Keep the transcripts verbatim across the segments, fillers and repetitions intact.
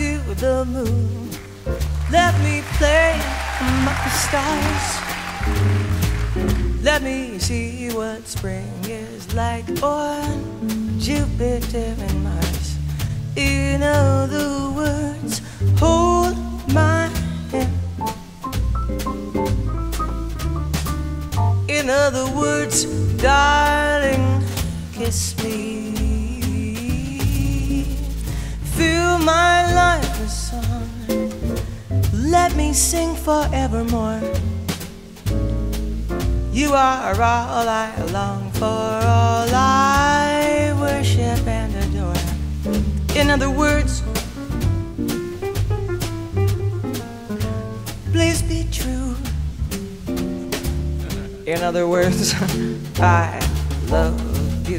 to the moon. Let me play among the stars. Let me see what spring is like on Jupiter and Mars. In other words, hold my hand. In other words, darling, kiss me. Fill my life with song. Let me sing forevermore. You are all I long for, all I worship and adore. In other words, please be true. In other words, I love you.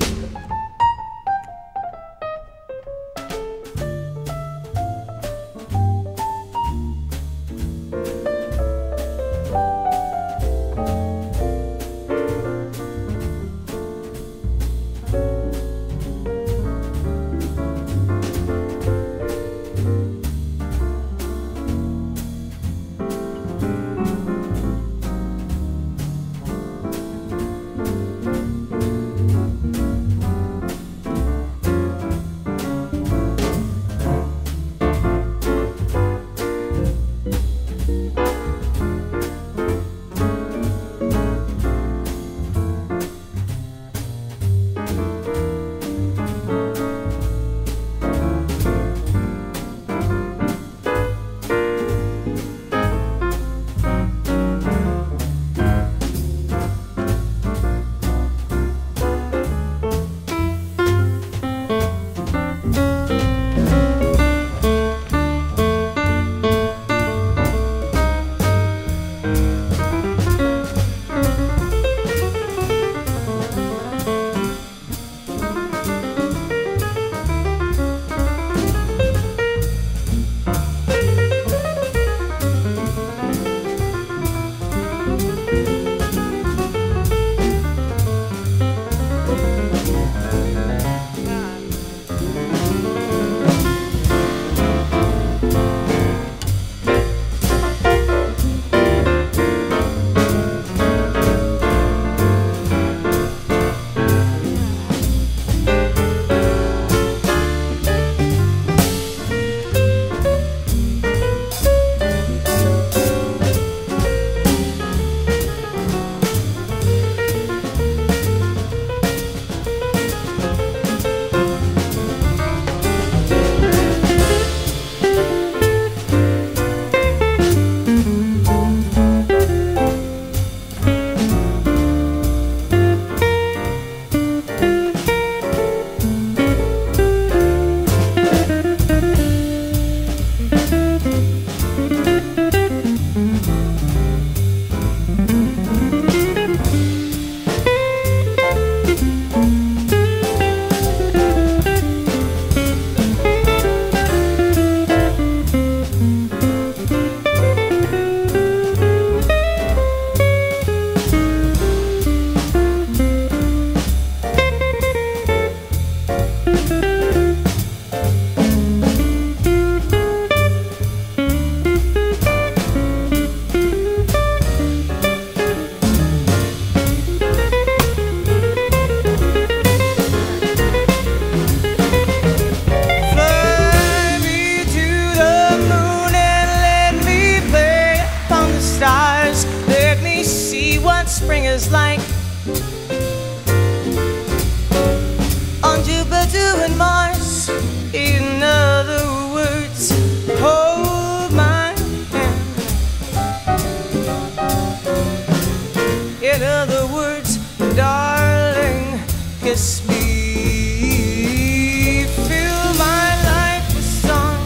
Spring is like on Jupiter and Mars. In other words, hold my hand. In other words, darling, kiss me. Fill my life with song.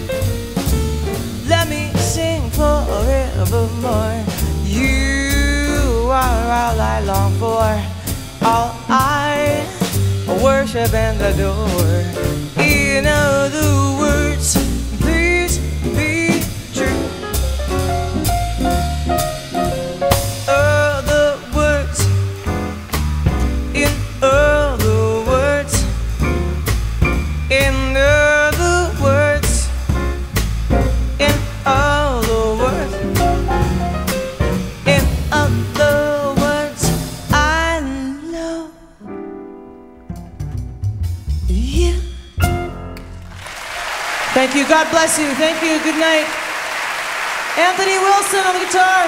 Let me sing forevermore. You are all I long for, all I worship and adore. In other words, please be true. Other words, in other words, in other words, God bless you. Thank you. Good night. Anthony Wilson on the guitar.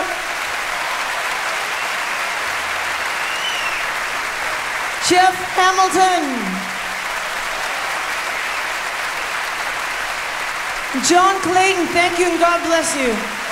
Jeff Hamilton. John Clayton, thank you and God bless you.